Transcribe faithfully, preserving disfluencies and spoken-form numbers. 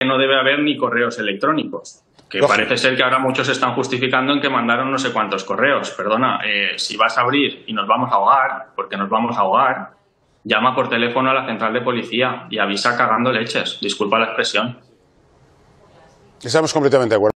no debe haber ni correos electrónicos. Que Lógico. Parece ser que ahora muchos se están justificando en que mandaron no sé cuántos correos. Perdona, eh, si vas a abrir y nos vamos a ahogar, porque nos vamos a ahogar, llama por teléfono a la central de policía y avisa cagando leches. Disculpa la expresión. Estamos completamente de acuerdo.